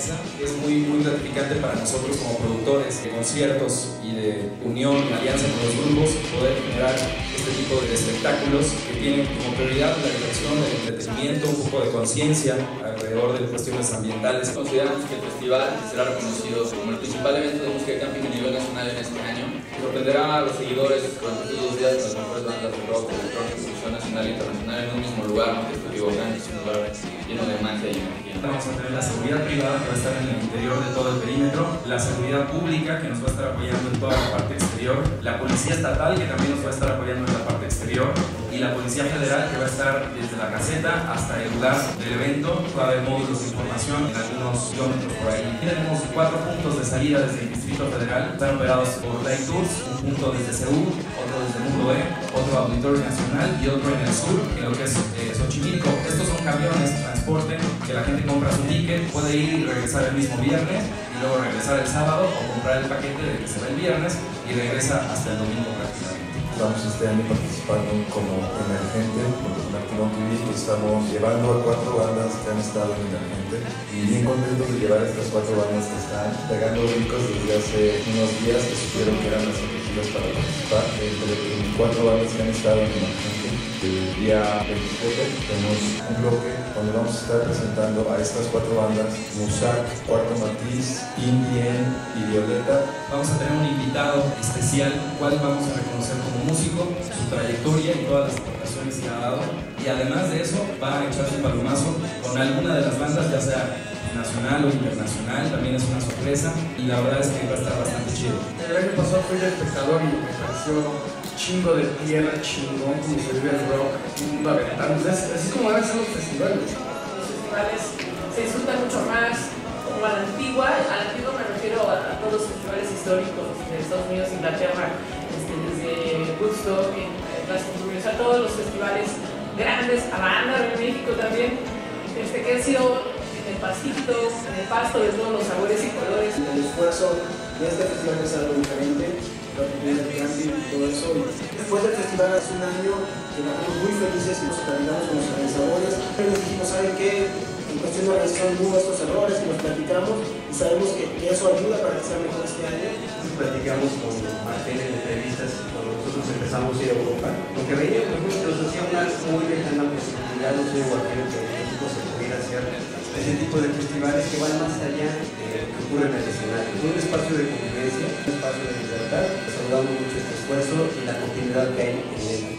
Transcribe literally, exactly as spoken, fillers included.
mesa. Es muy, muy gratificante para nosotros como productores de conciertos y de unión, alianza con los grupos, poder generar este tipo de espectáculos que tienen como prioridad la diversión, el entretenimiento, un poco de conciencia alrededor de cuestiones ambientales. Consideramos que el festival será reconocido como el principal evento de música de camping a nivel nacional en este año. Sorprenderá a los seguidores durante estos dos días con las mejores bandas de rock, electrónica, producción nacional e internacional en un mismo lugar, ¿no? Que es Teotihuacán, es un lugar lleno de magia y energía. Vamos a tener la seguridad privada que va a estar en el interior de todo el perímetro, la seguridad pública que nos va a estar apoyando en toda la parte exterior, la policía estatal que también nos va a estar apoyando en la parte exterior y la policía federal que va a estar desde la caseta hasta el lugar del evento. Va a haber módulos de información en algunos kilómetros por ahí. Tenemos cuatro puntos de salida desde el Distrito Federal, están operados por Light Tours, un punto desde Seúl, otro desde Mundo E, otro Auditorio Nacional y otro en el sur, en lo que es eh, Xochimilco. Estos son camiones de transporte que la gente compra su ticket, puede ir y regresar el mismo viernes y luego regresar el sábado o comprar el paquete de que se va el viernes y regresa hasta el domingo prácticamente. Estamos este año participando como emergente, porque Latino T V estamos llevando a cuatro bandas que han estado en emergente y bien contentos de llevar a estas cuatro bandas que están pegando ricos desde hace unos días que supieron que eran las elegidas para participar. Entre las cuatro bandas que han estado en emergente, el día veintisiete tenemos un bloque donde vamos a estar presentando a estas cuatro bandas: Musak, Cuarto Matiz, Indien y Violeta. Vamos a tener un invitado especial, cual vamos a reconocer como músico, su trayectoria y todas las aportaciones que ha dado. Y además de eso, va a echarse un palomazo con alguna de las bandas, ya sea nacional o internacional, también es una sorpresa. Y la verdad es que va a estar bastante chido. El año pasado fui de espectador y me pareció chingo de tierra, chingón, como se vive el rock, un aventando. Así es como deben ser los festivales. Los festivales se disfrutan mucho más como a la antigua. A la antigua me refiero a, a todos los festivales históricos de Estados Unidos, Inglaterra, este, desde Woodstock, en Glastonbury, o sea, todos los festivales grandes, a banda de México también, este, que han sido en el pastito, en el pasto de todos los sabores y colores. El esfuerzo de este festival es algo diferente, la oportunidad de camping y todo eso. Y después del festival hace un año que nos fuimos muy felices y nos platicamos con los organizadores. Les dijimos, ¿saben qué? En cuestión de organización hubo estos errores y los platicamos y sabemos que eso ayuda para que sea mejor este año. Platicamos con Martín en entrevistas cuando nosotros empezamos a ir a Europa, porque veíamos que nos hacía una muy lejana posibilidad, no sé, cualquier que en México se pudiera hacer ese tipo de festivales que van más allá de lo que ocurre en el escenario. Es un espacio de convivencia, un espacio de libertad. Saludamos mucho este esfuerzo y la continuidad que hay en el